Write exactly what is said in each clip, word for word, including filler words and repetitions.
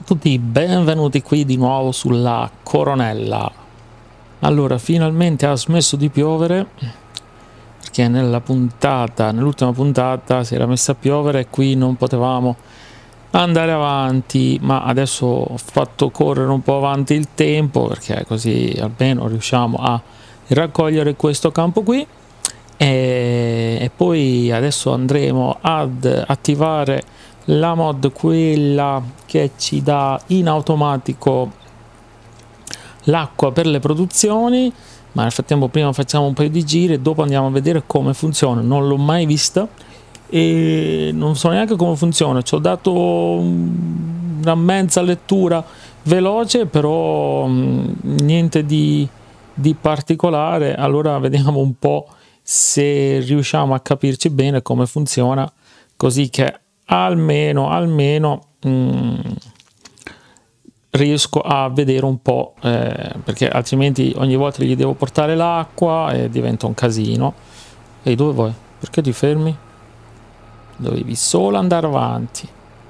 a tutti, benvenuti qui di nuovo sulla Coronella. Allora, finalmente ha smesso di piovere, perché nella puntata, nell'ultima puntata si era messa a piovere e qui non potevamo andare avanti, ma adesso ho fatto correre un po' avanti il tempo, perché così almeno riusciamo a raccogliere questo campo qui e, e poi adesso andremo ad attivare la mod, quella che ci dà in automatico l'acqua per le produzioni, ma nel frattempo prima facciamo un paio di giri e dopo andiamo a vedere come funziona. Non l'ho mai vista e non so neanche come funziona, ci ho dato una mezza lettura veloce, però niente di, di particolare. Allora vediamo un po' se riusciamo a capirci bene come funziona, così che almeno almeno mh, riesco a vedere un po', eh, perché altrimenti ogni volta gli devo portare l'acqua e diventa un casino. Ehi, dove vuoi? Perché ti fermi? Dovevi solo andare avanti.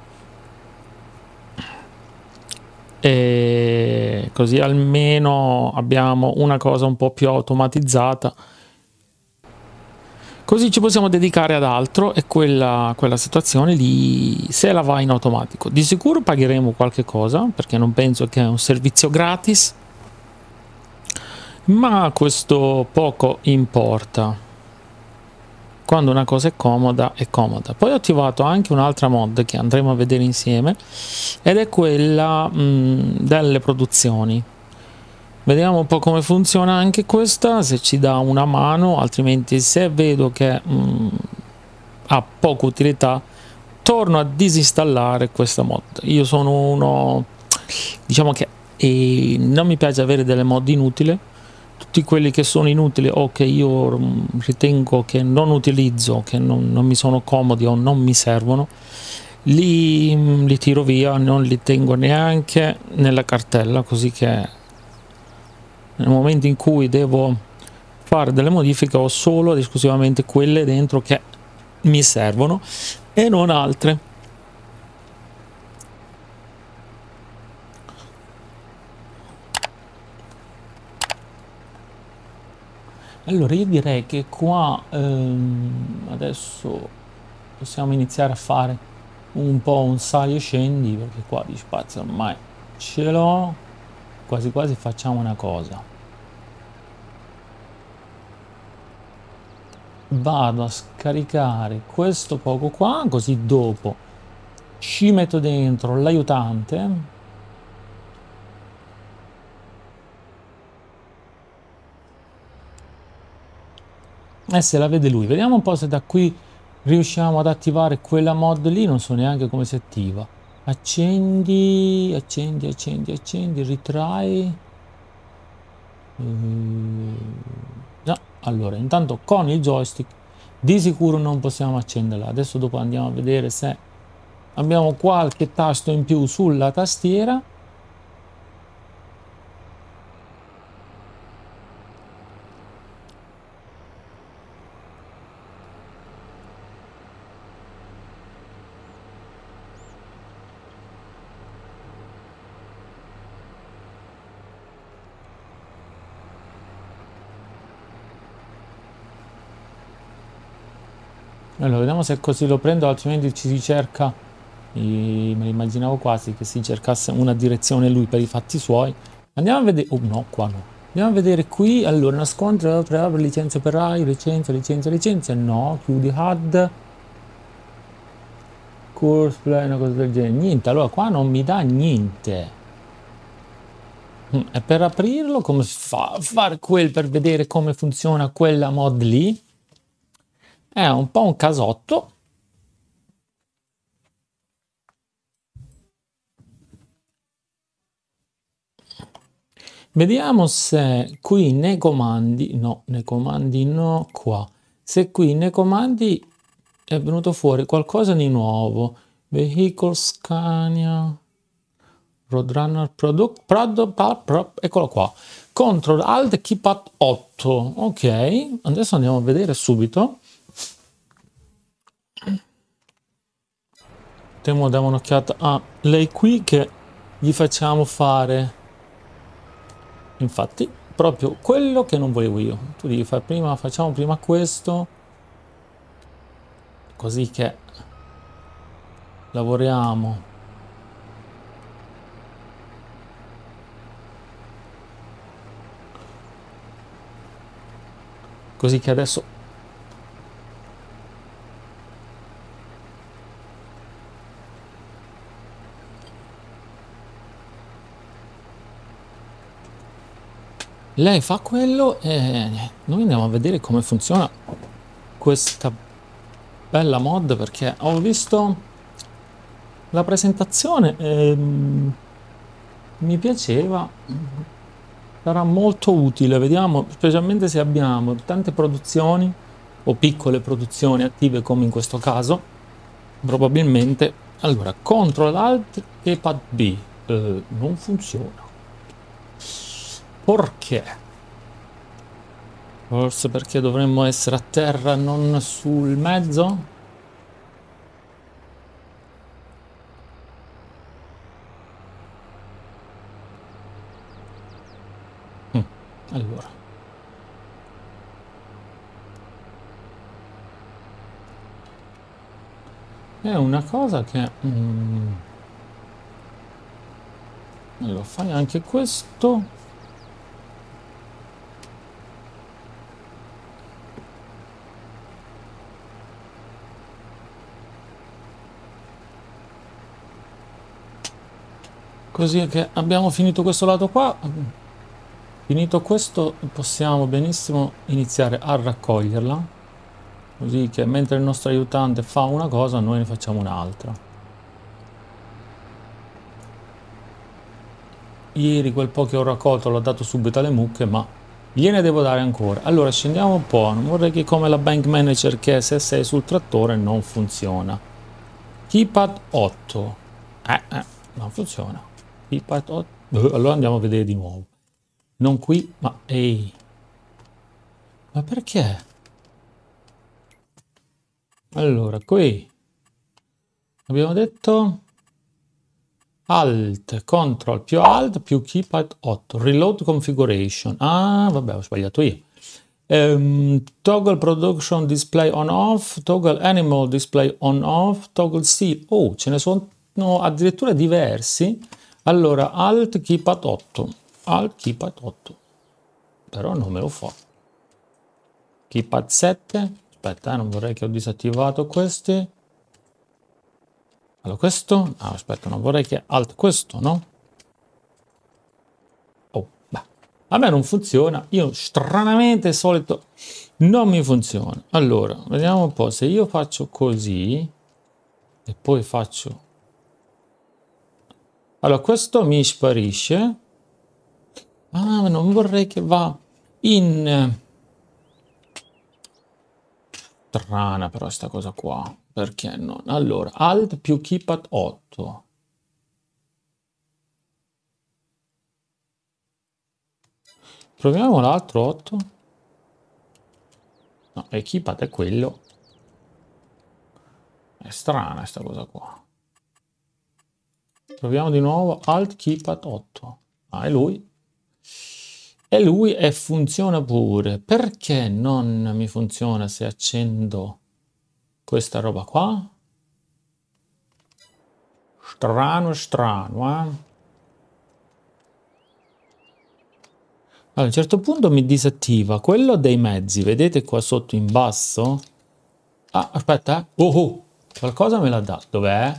E così almeno abbiamo una cosa un po' più automatizzata, così ci possiamo dedicare ad altro, e quella, quella situazione lì se la va in automatico. Di sicuro pagheremo qualche cosa, perché non penso che è un servizio gratis, ma questo poco importa. Quando una cosa è comoda, è comoda. Poi ho attivato anche un'altra mod che andremo a vedere insieme, ed è quella mh, delle produzioni. Vediamo un po' come funziona anche questa, se ci dà una mano, altrimenti se vedo che mh, ha poca utilità torno a disinstallare questa mod. Io sono uno, diciamo che eh, non mi piace avere delle mod inutili. Tutti quelli che sono inutili o che io ritengo che non utilizzo, che non, non mi sono comodi o non mi servono, li, li tiro via, non li tengo neanche nella cartella, così che nel momento in cui devo fare delle modifiche ho solo ed esclusivamente quelle dentro che mi servono e non altre. Allora io direi che qua ehm, adesso possiamo iniziare a fare un po' un sali e scendi, perché qua di spazio ormai ce l'ho. Quasi quasi facciamo una cosa: vado a scaricare questo poco qua, così dopo ci metto dentro l'aiutante e se la vede lui. Vediamo un po' se da qui riusciamo ad attivare quella mod lì. Non so neanche come si attiva. Accendi, accendi, accendi, accendi, ritry. Mm, no, allora intanto con il joystick di sicuro non possiamo accenderla. Adesso dopo andiamo a vedere se abbiamo qualche tasto in più sulla tastiera. Allora vediamo se così lo prendo, altrimenti ci si cerca, me l'immaginavo quasi che si cercasse una direzione lui per i fatti suoi. Andiamo a vedere, oh no, qua no. Andiamo a vedere qui. Allora, nascondere, apre licenze operai, licenza, licenza, licenza, no, chiudi H U D, course play, una cosa del genere, niente. Allora qua non mi dà niente. E per aprirlo come fa a fare quel, per vedere come funziona quella mod lì? È un po' un casotto. Vediamo se qui nei comandi, no, nei comandi no, qua. Se qui nei comandi è venuto fuori qualcosa di nuovo. Vehicle Scania, Roadrunner Product, Product, eccolo qua. Control Alt Keypad otto. Ok, adesso andiamo a vedere subito. Temo dare un'occhiata a lei qui che gli facciamo fare, infatti, proprio quello che non volevo io. Tu devi fare prima, facciamo prima questo, così che lavoriamo. Così che adesso lei fa quello e noi andiamo a vedere come funziona questa bella mod, perché ho visto la presentazione e mi piaceva, sarà molto utile. Vediamo, specialmente se abbiamo tante produzioni o piccole produzioni attive come in questo caso, probabilmente. Allora, Control Alt e Pad B eh, non funziona. Perché? Forse perché dovremmo essere a terra, non sul mezzo? Mm, allora. È una cosa che... Mm, allora, fai anche questo. Così che abbiamo finito questo lato qua. Finito questo possiamo benissimo iniziare a raccoglierla, così che mentre il nostro aiutante fa una cosa noi ne facciamo un'altra. Ieri quel po' che ho raccolto l'ho dato subito alle mucche, ma gliene devo dare ancora. Allora scendiamo un po', non vorrei che come la bank manager che se sei sul trattore non funziona. Keypad otto. Eh, eh, non funziona. Keypad otto. Allora andiamo a vedere di nuovo. Non qui, ma ehi. Ma perché? Allora, qui abbiamo detto Alt, Control più Alt più Keypad otto. Reload configuration. Ah, vabbè, ho sbagliato io. Um, toggle production display on off, toggle animal display on off, toggle seal. Oh, ce ne sono addirittura diversi. Allora, Alt Keypad otto. Alt Keypad otto. Però non me lo fa. Keypad sette. Aspetta, eh, non vorrei che ho disattivato questi. Allora questo, ah, aspetta, non vorrei che alt questo, no? Oh, beh, a me non funziona, io stranamente solito non mi funziona. Allora, vediamo un po', se io faccio così e poi faccio... Allora, questo mi sparisce. Ah, non vorrei che va in... Strana però sta cosa qua, perché no? Allora, alt più Keypad otto. Proviamo l'altro otto. No, il Keypad è quello. È strana sta cosa qua. Proviamo di nuovo Alt Keypad otto. Ah, è lui. È lui e funziona pure. Perché non mi funziona se accendo questa roba qua? Strano, strano, eh? Allora, a un certo punto mi disattiva quello dei mezzi. Vedete qua sotto in basso? Ah, aspetta, eh. Oh, oh, qualcosa me l'ha dato. Dov'è?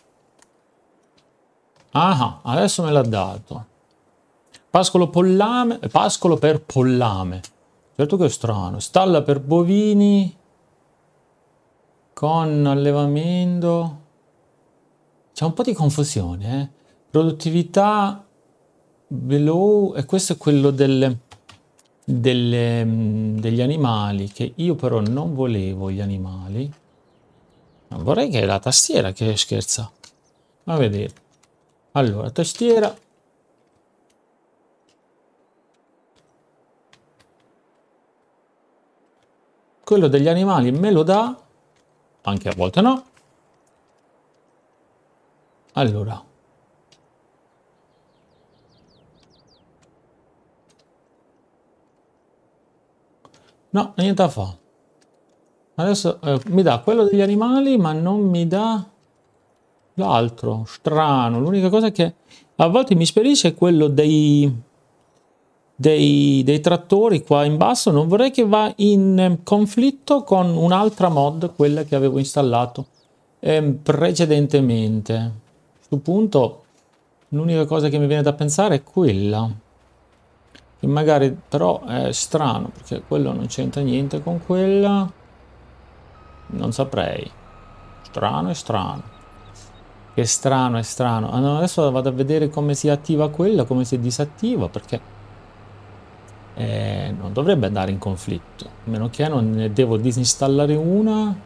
Ah, adesso me l'ha dato. Pascolo pollame, pascolo per pollame. Certo che è strano. Stalla per bovini con allevamento. C'è un po' di confusione, eh? Produttività below, e questo è quello delle, delle, degli animali, che io però non volevo gli animali. Non vorrei che è la tastiera che scherza. A vedere. Allora, tastiera. Quello degli animali me lo dà, anche a volte no. Allora, No, niente da fare. Adesso eh, mi dà quello degli animali, ma non mi dà l'altro. Strano. L'unica cosa che a volte mi spedisce è quello dei, dei, dei trattori qua in basso. Non vorrei che va in conflitto con un'altra mod, quella che avevo installato eh, precedentemente. A questo punto l'unica cosa che mi viene da pensare è quella. Che magari però è strano, perché quello non c'entra niente con quella. Non saprei. Strano è strano. Che strano è strano. Allora, adesso vado a vedere come si attiva quella, come si disattiva, perché eh, non dovrebbe andare in conflitto. A meno che non ne devo disinstallare una.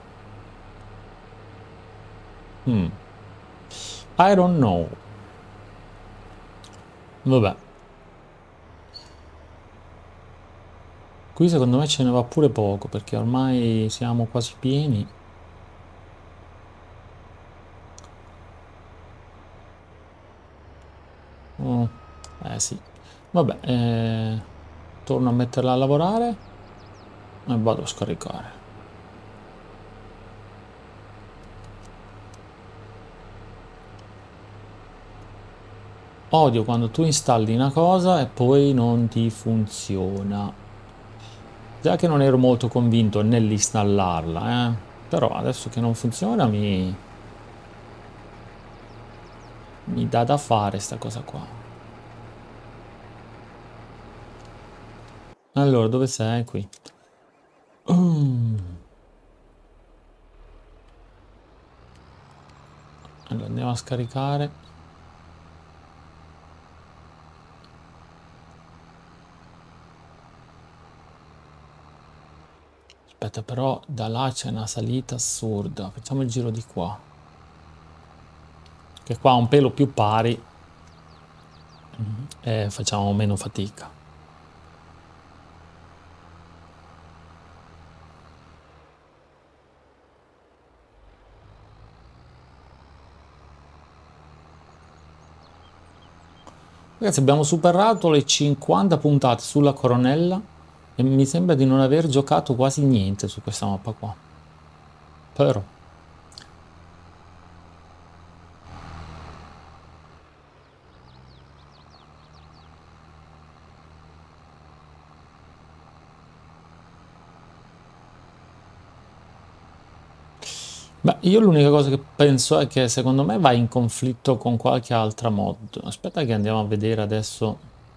Hmm. I don't know. Vabbè. Qui secondo me ce ne va pure poco, perché ormai siamo quasi pieni. Oh, eh sì. Vabbè, eh, torno a metterla a lavorare e vado a scaricare. Odio quando tu installi una cosa e poi non ti funziona. Già che non ero molto convinto nell'installarla, eh. Però adesso che non funziona mi... mi dà da fare sta cosa qua. Allora, dove sei? Qui. Mm. Allora, andiamo a scaricare. Aspetta, però da là c'è una salita assurda. Facciamo il giro di qua. Che qua un pelo più pari e facciamo meno fatica. Ragazzi, abbiamo superato le cinquanta puntate sulla Coronella e mi sembra di non aver giocato quasi niente su questa mappa qua. Però... Beh, io l'unica cosa che penso è che secondo me va in conflitto con qualche altra mod. Aspetta che andiamo a vedere adesso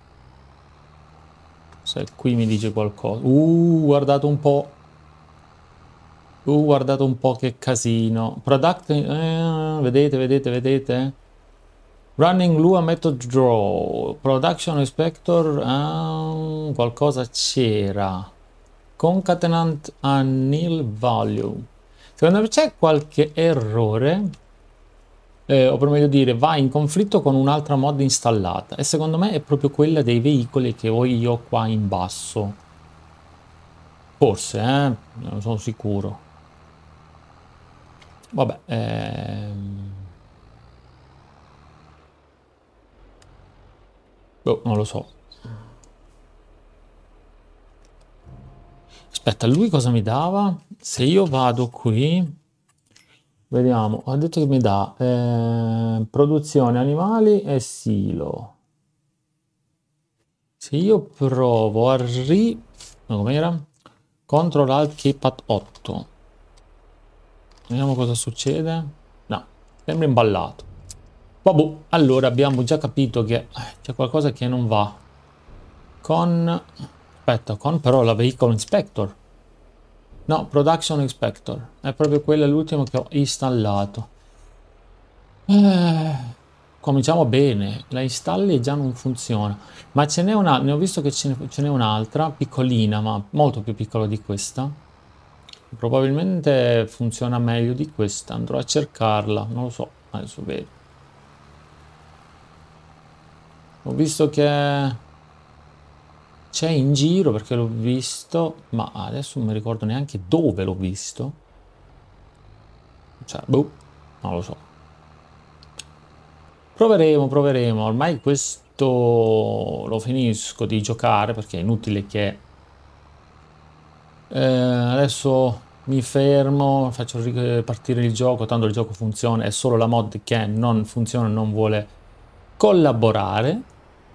se qui mi dice qualcosa. Uh, guardate un po'. Uh, guardate un po' che casino. Product... eh, vedete, vedete, vedete? Running Lua Method Draw. Production Inspector. Ah, qualcosa c'era. Concatenant a nil value. Secondo me c'è qualche errore, eh, o per meglio dire, va in conflitto con un'altra mod installata. E secondo me è proprio quella dei veicoli che ho io qua in basso. Forse, eh? Non sono sicuro. Vabbè, ehm... boh, non lo so. Aspetta, lui cosa mi dava? Se io vado qui, vediamo, ha detto che mi dà eh, produzione animali e silo. Se io provo a ri... no, com'era? Control Alt Keypad otto. Vediamo cosa succede. No, sembra imballato. Vabbè, allora abbiamo già capito che c'è qualcosa che non va. Con... aspetta, con però la Vehicle Inspector. No, Production Inspector. È proprio quella l'ultimo che ho installato. Eh, cominciamo bene. La installi e già non funziona. Ma ce n'è una... ne ho visto che ce n'è un'altra, piccolina, ma molto più piccola di questa. Probabilmente funziona meglio di questa. Andrò a cercarla. Non lo so. Adesso vedo. Ho visto che c'è in giro perché l'ho visto, ma adesso non mi ricordo neanche dove l'ho visto. Cioè, boh, non lo so. Proveremo, proveremo. Ormai questo lo finisco di giocare perché è inutile che Eh, adesso mi fermo, faccio partire il gioco, tanto il gioco funziona, è solo la mod che non funziona, non vuole collaborare.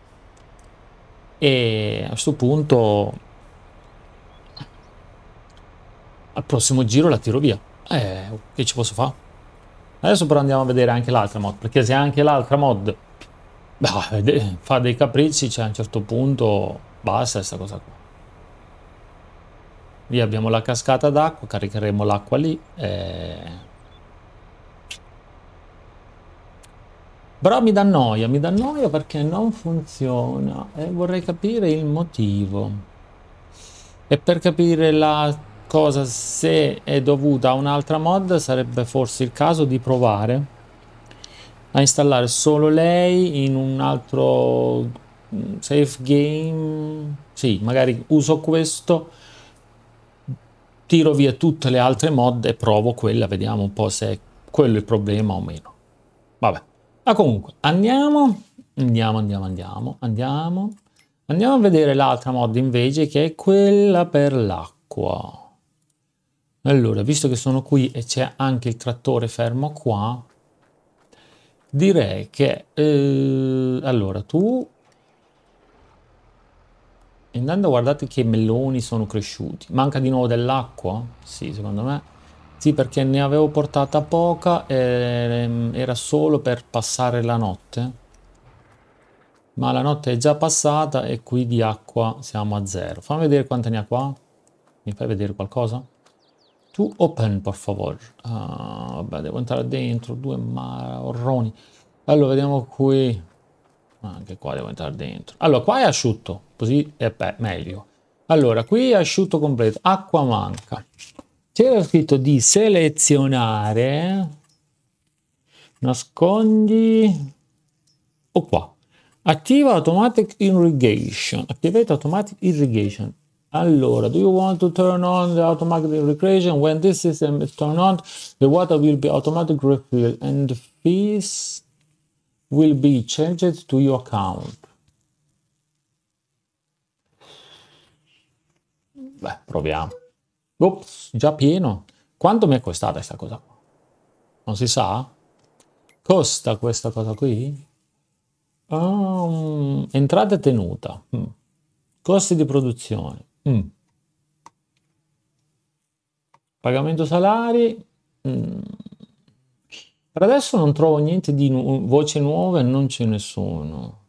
E a questo punto al prossimo giro la tiro via. Eh, che ci posso fare? Adesso però andiamo a vedere anche l'altra mod, perché se anche l'altra mod bah, fa dei capricci, cioè a un certo punto basta questa cosa qua. Lì abbiamo la cascata d'acqua, caricheremo l'acqua lì. E... però mi dà noia, mi dà noia perché non funziona e vorrei capire il motivo. E per capire la cosa, se è dovuta a un'altra mod, sarebbe forse il caso di provare a installare solo lei in un altro safe game. Sì, magari uso questo, tiro via tutte le altre mod e provo quella, vediamo un po' se è quello il problema o meno. Vabbè, ma comunque andiamo, andiamo, andiamo, andiamo, andiamo, andiamo a vedere l'altra mod invece, che è quella per l'acqua. Allora, visto che sono qui e c'è anche il trattore fermo qua, direi che eh, allora tu intanto guardate che meloni sono cresciuti. Manca di nuovo dell'acqua? Sì, secondo me sì, perché ne avevo portata poca e era solo per passare la notte, ma la notte è già passata e qui di acqua siamo a zero. Fammi vedere quante ne ha qua. Mi fai vedere qualcosa? Tu open, per favore. Ah, vabbè, devo entrare dentro, due marroni. Allora, vediamo qui. Anche qua devo entrare dentro. Allora, qua è asciutto, così è meglio. Allora, qui è asciutto completo, acqua manca. C'era scritto di selezionare, nascondi, o qua. Attiva automatic irrigation. Activate automatic irrigation. Allora, do you want to turn on the automatic irrigation? When this system is turned on, the water will be automatic refilled and the fees will be changed to your account. Beh, proviamo. Ops, già pieno. Quanto mi è costata questa cosa qua? Non si sa? Costa questa cosa qui? Um, entrata tenuta. Mm. Costi di produzione. Mm. Pagamento salari. Mm. Per adesso non trovo niente di nu voci nuove, non ce ne sono.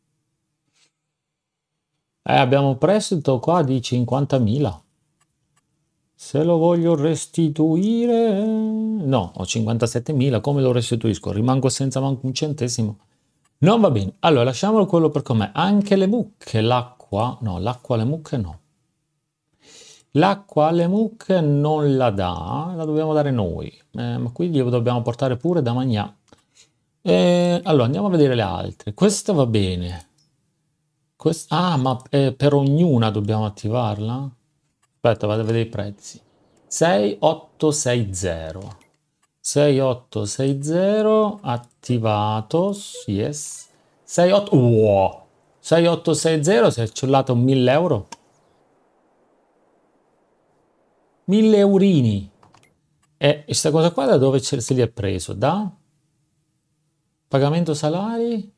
Eh, abbiamo un prestito qua di cinquantamila. Se lo voglio restituire... no, ho cinquantasettemila, come lo restituisco? Rimango senza manco un centesimo. Non va bene. Allora, lasciamolo quello per com'è. Anche le mucche, l'acqua... no, l'acqua alle mucche no. L'acqua alle mucche non la dà, la dobbiamo dare noi. Eh, ma qui glielo dobbiamo portare pure da mangiare. Eh, allora, andiamo a vedere le altre. Questa va bene. Questa... ah, ma eh, per ognuna dobbiamo attivarla? Aspetta, vado a vedere i prezzi. sei otto sei zero. sei otto sei zero attivato. Yes. sei otto wow. sei otto sei zero si è accellato mille euro. mille eurini. E questa cosa qua da dove se li è preso? Da? Pagamento salari?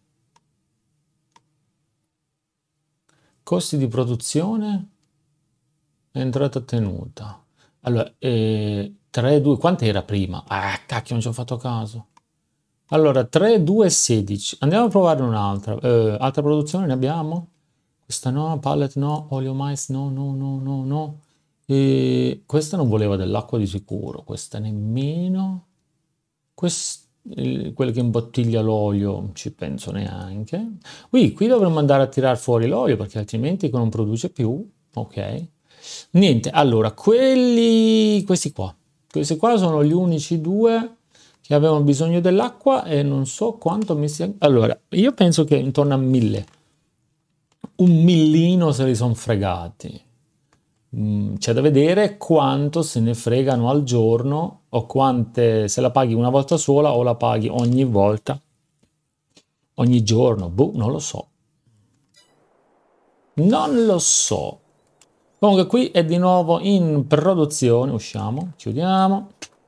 Costi di produzione? Entrata tenuta. Allora, eh, tre, due, quanto era prima? Ah, cacchio, non ci ho fatto caso. Allora, tre, due, sedici. Andiamo a provare un'altra. Eh, altra produzione ne abbiamo? Questa no, pallet no, olio mais no, no, no, no, no. E questa non voleva dell'acqua di sicuro, questa nemmeno. Questa, eh, quella che imbottiglia l'olio, ci penso neanche. Qui, qui dovremmo andare a tirare fuori l'olio perché altrimenti non produce più. Ok. Niente, allora, quelli, questi qua, questi qua sono gli unici due che avevano bisogno dell'acqua e non so quanto mi sia... allora, io penso che intorno a mille, un millino se li sono fregati. Mm, c'è da vedere quanto se ne fregano al giorno o quante, se la paghi una volta sola o la paghi ogni volta, ogni giorno, boh, non lo so. Non lo so. Comunque qui è di nuovo in produzione, usciamo, chiudiamo.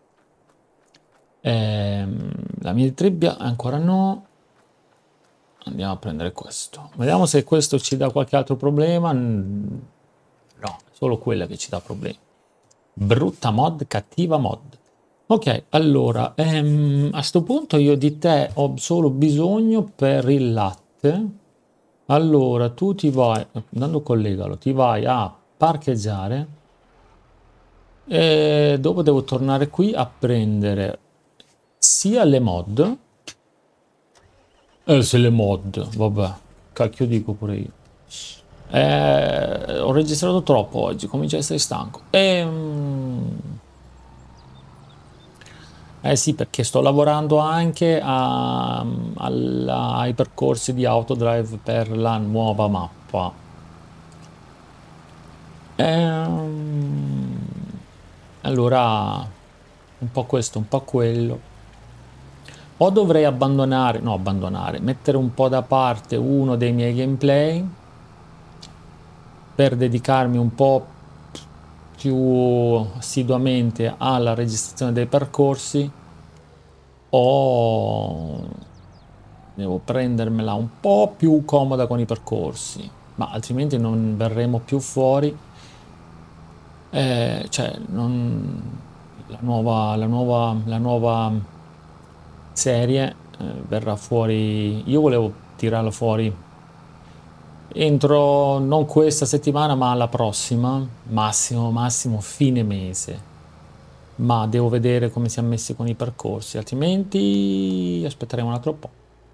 Ehm, la mia trebbia ancora no. Andiamo a prendere questo. Vediamo se questo ci dà qualche altro problema. No, è solo quella che ci dà problemi. Brutta mod, cattiva mod. Ok, allora, ehm, a sto punto io di te ho solo bisogno per il latte. Allora, tu ti vai, andando collegalo, ti vai a parcheggiare e dopo devo tornare qui a prendere sia le mod, eh, se le mod, vabbè, cacchio dico pure io. Eh, ho registrato troppo oggi, comincio a essere stanco. Ehm... Eh sì, perché sto lavorando anche a- alla- ai percorsi di Autodrive per la nuova mappa. Ehm, allora, un po' questo, un po' quello. O dovrei abbandonare, no, abbandonare, mettere un po' da parte uno dei miei gameplay per dedicarmi un po' più assiduamente alla registrazione dei percorsi, o devo prendermela un po' più comoda con i percorsi, ma altrimenti non verremo più fuori. Eh, cioè, non, la nuova, la nuova, la nuova serie eh, verrà fuori. Io volevo tirarla fuori entro non questa settimana, ma la prossima, massimo, massimo fine mese. Ma devo vedere come siamo messi con i percorsi, altrimenti aspetteremo un altro po'.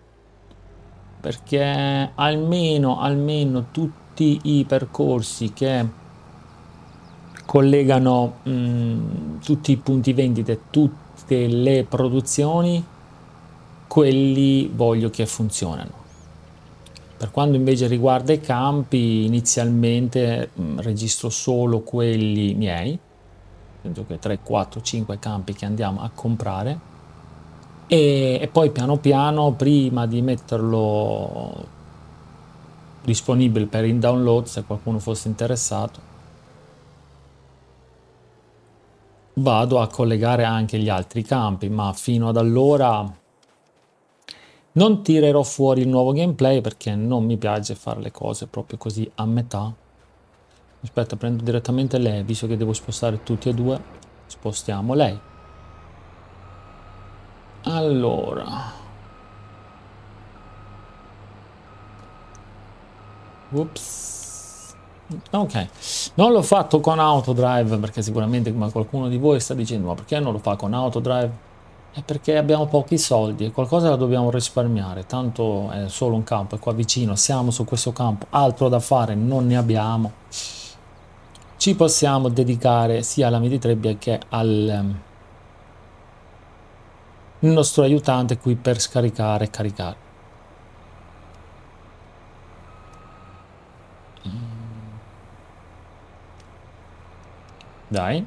Perché almeno, almeno tutti i percorsi che collegano mh, tutti i punti vendite, tutte le produzioni, quelli voglio che funzionano. Per quanto invece riguarda i campi, inizialmente mh, registro solo quelli miei, penso che tre, quattro, cinque campi che andiamo a comprare, e, e poi piano piano, prima di metterlo disponibile per il download, se qualcuno fosse interessato, vado a collegare anche gli altri campi, ma fino ad allora non tirerò fuori il nuovo gameplay perché non mi piace fare le cose proprio così a metà. Aspetta, prendo direttamente lei, visto che devo spostare tutti e due, spostiamo lei. Allora, ups. Ok, non l'ho fatto con Autodrive perché sicuramente come qualcuno di voi sta dicendo, ma perché non lo fa con Autodrive? È perché abbiamo pochi soldi e qualcosa la dobbiamo risparmiare, tanto è solo un campo, è qua vicino, siamo su questo campo, altro da fare non ne abbiamo. Ci possiamo dedicare sia alla Miditrebbia che al um, nostro aiutante qui per scaricare e caricare. Dai.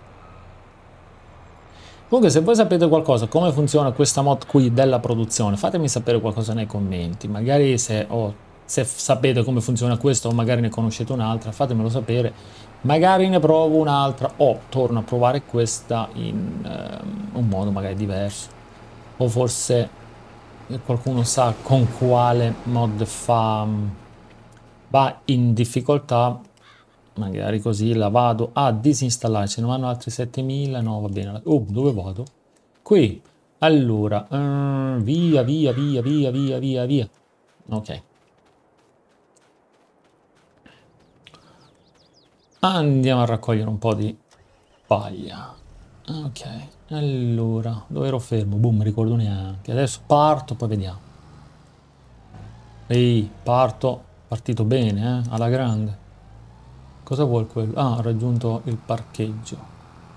Comunque se voi sapete qualcosa, come funziona questa mod qui della produzione, fatemi sapere qualcosa nei commenti, magari se, oh, se sapete come funziona questo o magari ne conoscete un'altra, fatemelo sapere, magari ne provo un'altra o torno a provare questa in um, un modo magari diverso, o forse qualcuno sa con quale mod fa, va in difficoltà, magari così la vado a disinstallare. Ce ne vanno altri settemila, no va bene. Oh, dove vado? Qui. Allora, uh, via, via, via, via, via, via, via. Ok. Andiamo a raccogliere un po' di paglia. Ok, allora, dove ero fermo? Boom, mi ricordo neanche. Adesso parto, poi vediamo. Ehi, parto. Partito bene, eh? Alla grande. Cosa vuol quello? Ah, ho raggiunto il parcheggio.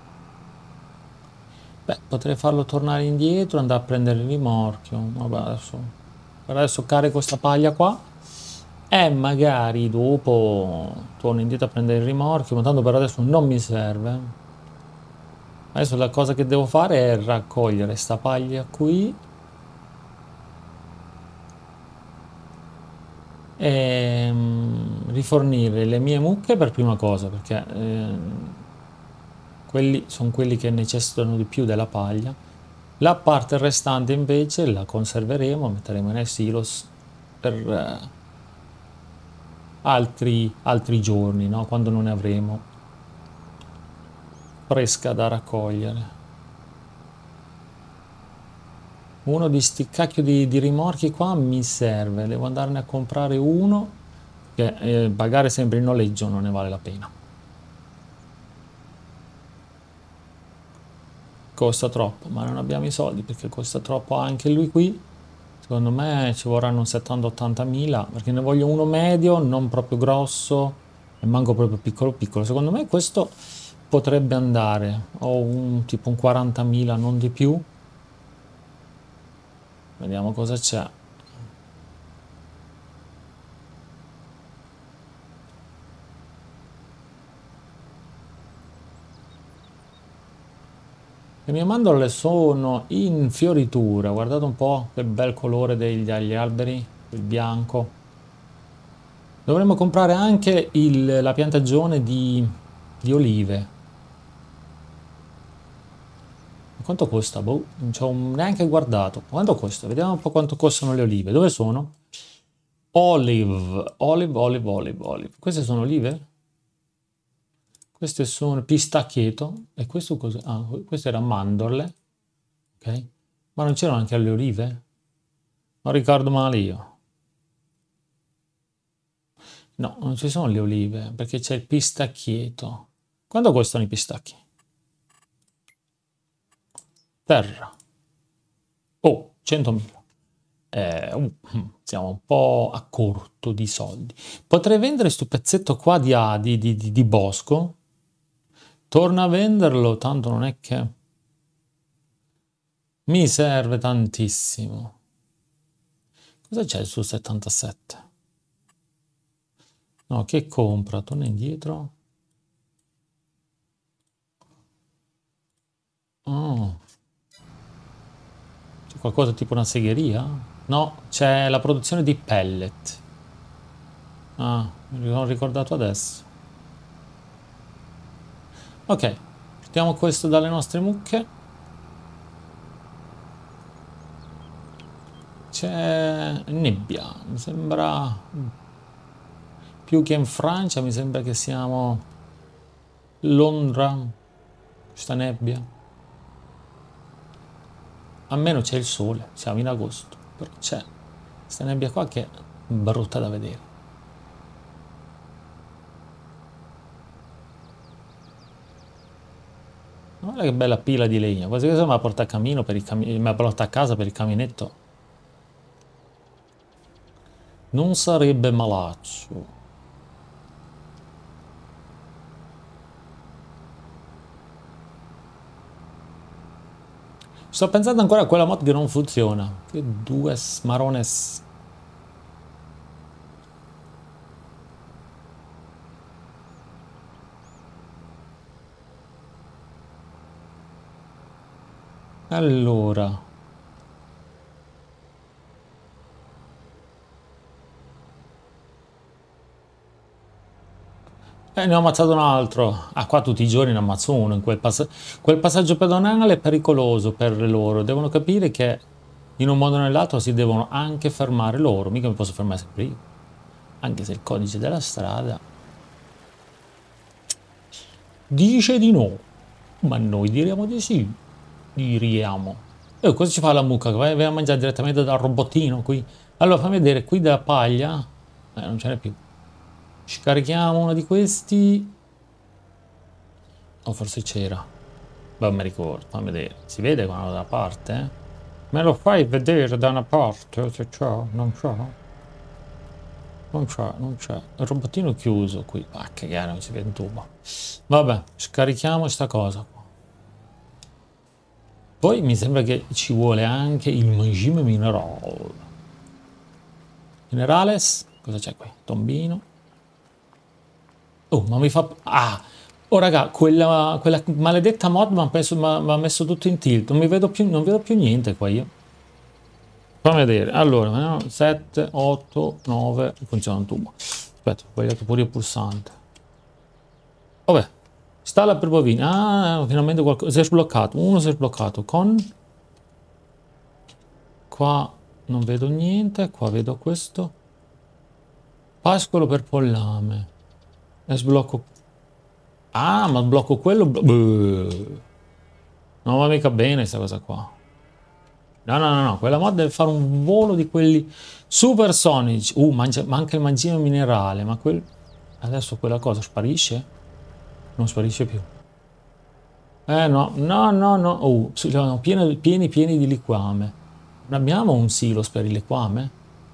Beh, potrei farlo tornare indietro, andare a prendere il rimorchio. Vabbè, adesso, per adesso carico questa paglia qua e magari dopo torno indietro a prendere il rimorchio, ma tanto per adesso non mi serve. Adesso la cosa che devo fare è raccogliere sta paglia qui e rifornire le mie mucche per prima cosa, perché eh, quelli sono quelli che necessitano di più della paglia. La parte restante invece la conserveremo, metteremo nei silos per eh, altri, altri giorni, no? Quando non ne avremo fresca da raccogliere. Uno di sti cacchio di, di rimorchi qua mi serve, devo andarne a comprare uno, che eh, pagare sempre il noleggio non ne vale la pena. Costa troppo, ma non abbiamo i soldi perché costa troppo anche lui qui. Secondo me ci vorranno settanta ottanta mila, perché ne voglio uno medio, non proprio grosso e manco proprio piccolo piccolo. Secondo me questo potrebbe andare, ho un tipo un quarantamila, non di più. Vediamo cosa c'è. Le mie mandorle sono in fioritura, guardate un po' che bel colore degli agli alberi, il bianco. Dovremmo comprare anche il, la piantagione di, di olive. Quanto costa? Boh, non ci ho neanche guardato. Quanto costa? Vediamo un po' quanto costano le olive. Dove sono? Olive, olive, olive, olive, olive. Queste sono olive? Queste sono pistacchieto. E questo cosa? Ah, queste erano mandorle. Ok. Ma non c'erano anche le olive? Non ricordo male io. No, non ci sono le olive, perché c'è il pistacchieto. Quanto costano i pistacchi? Terra. Oh, centomila. Eh, uh, siamo un po' a corto di soldi. Potrei vendere questo pezzetto qua di, di, di, di, di bosco. Torna a venderlo, tanto non è che mi serve tantissimo. Cosa c'è su settantasette? No, che compra? Torna indietro. Oh. C'è qualcosa tipo una segheria? No, c'è la produzione di pellet. Ah, mi sono ricordato adesso. Ok, portiamo questo dalle nostre mucche. C'è nebbia, mi sembra più che in Francia, mi sembra che siamo Londra, questa nebbia. Almeno c'è il sole, siamo in agosto, però c'è questa nebbia qua che è brutta da vedere. Guarda che bella pila di legna, quasi quasi me la porta a camino per il cami- me la porta a casa per il caminetto. Non sarebbe malaccio. Sto pensando ancora a quella mod che non funziona. Che due smarones. Allora. E ne ho ammazzato un altro. Ah, qua tutti i giorni ne ammazzo uno. In quel, pass quel passaggio pedonale è pericoloso per loro. Devono capire che in un modo o nell'altro si devono anche fermare loro. Mica mi posso fermare sempre io. Anche se il codice della strada dice di no. Ma noi diremo di sì. Diriamo. E cosa ci fa la mucca? Che vai a mangiare direttamente dal robottino qui. Allora fammi vedere qui della paglia. Eh, non ce n'è più. Scarichiamo uno di questi. O forse c'era. Beh, non mi ricordo. Fammi vedere. Si vede qua da una parte? Eh? Me lo fai vedere da una parte? Se c'è? Non c'è? Non c'è, non c'è. Il robottino chiuso qui. Ah, che gara, non si vede un tubo. Vabbè, scarichiamo sta cosa qua. Poi mi sembra che ci vuole anche il mangime mineral. Minerales. Cosa c'è qui? Tombino. Oh, ma mi fa... Ah! Oh, raga, quella, quella maledetta mod mi ha messo tutto in tilt. Non mi vedo più, non vedo più niente qua io. Fammi vedere. Allora, sette, otto, nove... Funziona un tubo. Aspetta, ho sbagliato pure il pulsante. Vabbè, installa per bovini. Ah, finalmente qualcosa. Si è sbloccato. Uno si è sbloccato con... Qua non vedo niente. Qua vedo questo. Pascolo per pollame. E sblocco... Ah, ma sblocco quello... Bluh. Non va mica bene questa cosa qua. No, no, no, no. Quella mod deve fare un volo di quelli supersonici. Uh, mangia... manca il mangime minerale. Ma quel... Adesso quella cosa sparisce? Non sparisce più. Eh no, no, no, no. Oh, siamo pieni, pieni, pieni di liquame. Non abbiamo un silos per il liquame?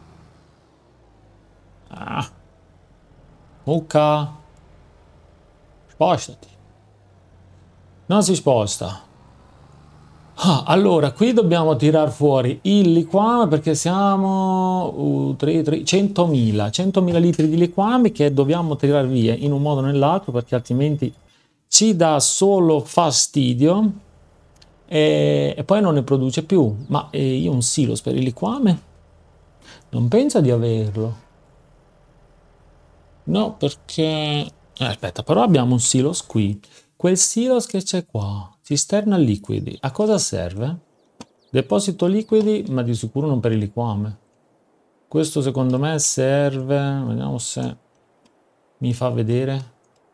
Ah. Mucca. Spostati. Non si sposta. Ah, allora, qui dobbiamo tirar fuori il liquame perché siamo uh, centomila litri di liquame che dobbiamo tirare via in un modo o nell'altro perché altrimenti ci dà solo fastidio e, e poi non ne produce più. Ma eh, io un silos per il liquame? Non penso di averlo. No, perché... Eh, aspetta, però abbiamo un silos qui. Quel silos che c'è qua. Cisterna liquidi. A cosa serve? Deposito liquidi, ma di sicuro non per il liquame. Questo secondo me serve... Vediamo se mi fa vedere.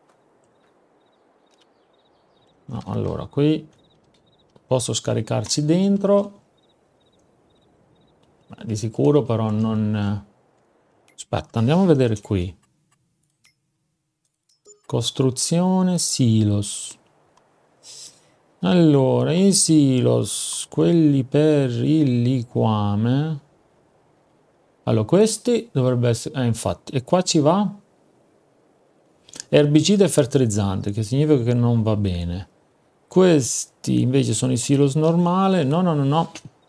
No, allora, qui posso scaricarci dentro. Di sicuro però non... Aspetta, andiamo a vedere qui. Costruzione, silos. Allora, i silos, quelli per il liquame. Allora, questi dovrebbe essere... Eh, infatti, e qua ci va? Erbicida e fertilizzante, che significa che non va bene. Questi invece sono i silos normali. No, no, no, no.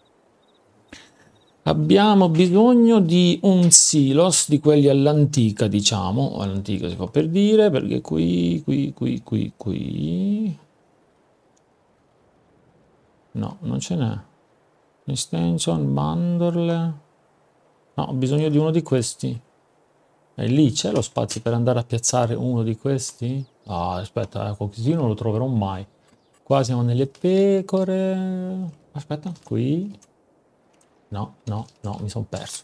Abbiamo bisogno di un silos, di quelli all'antica, diciamo. All'antica si fa per dire, perché qui, qui, qui, qui, qui... No, non ce n'è. Extension, mandorle. No, ho bisogno di uno di questi. E lì c'è lo spazio per andare a piazzare uno di questi? Ah, aspetta, eh, così non lo troverò mai. Qua siamo nelle pecore. Aspetta, qui. No, no, no, mi sono perso.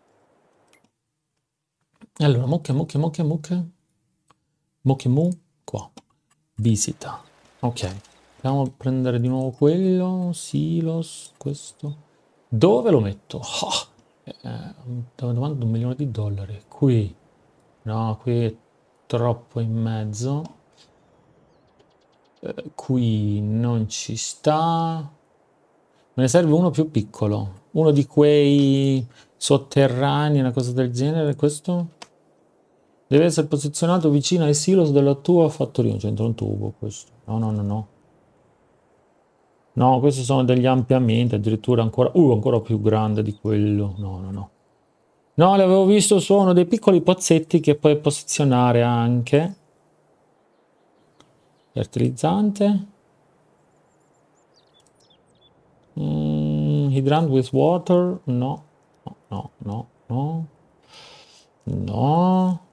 Allora, mucche, mucche, mucche, mucche. Mucche mu, qua. Visita. Ok. Andiamo a prendere di nuovo quello. Silos, questo. Dove lo metto? Oh, eh, domanda un milione di dollari. Qui. No, qui è troppo in mezzo. Eh, qui non ci sta. Me ne serve uno più piccolo. Uno di quei sotterranei, una cosa del genere. Questo deve essere posizionato vicino ai silos della tua fattoria. Non c'entra un tubo questo. No, no, no, no. No, questi sono degli ampliamenti, addirittura ancora, uh, ancora più grande di quello. No, no, no. No, l'avevo visto, sono dei piccoli pozzetti che puoi posizionare anche. Fertilizzante. Mm, hydrant with water. No, no, no, no, no. No.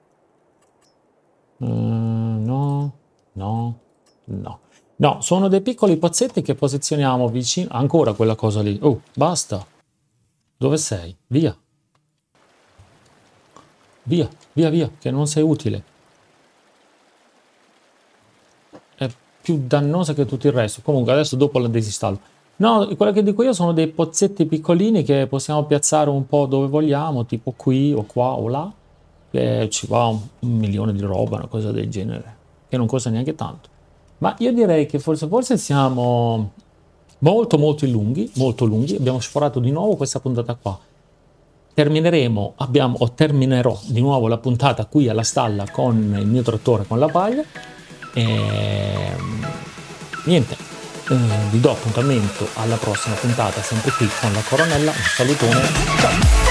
Uh, no, no, no. No, sono dei piccoli pozzetti che posizioniamo vicino... Ancora quella cosa lì. Oh, basta. Dove sei? Via. Via, via, via, che non sei utile. È più dannosa che tutto il resto. Comunque, adesso dopo la disinstallo. No, quello che dico io sono dei pozzetti piccolini che possiamo piazzare un po' dove vogliamo, tipo qui o qua o là. Che ci va un, un milione di roba, una cosa del genere. Che non costa neanche tanto. Ma io direi che forse, forse siamo molto molto lunghi, molto lunghi. Abbiamo sforato di nuovo questa puntata qua. Termineremo, abbiamo, o terminerò di nuovo la puntata qui alla stalla con il mio trattore con la paglia. E niente, eh, vi do appuntamento alla prossima puntata, sempre qui con la Coronella. Un salutone, ciao!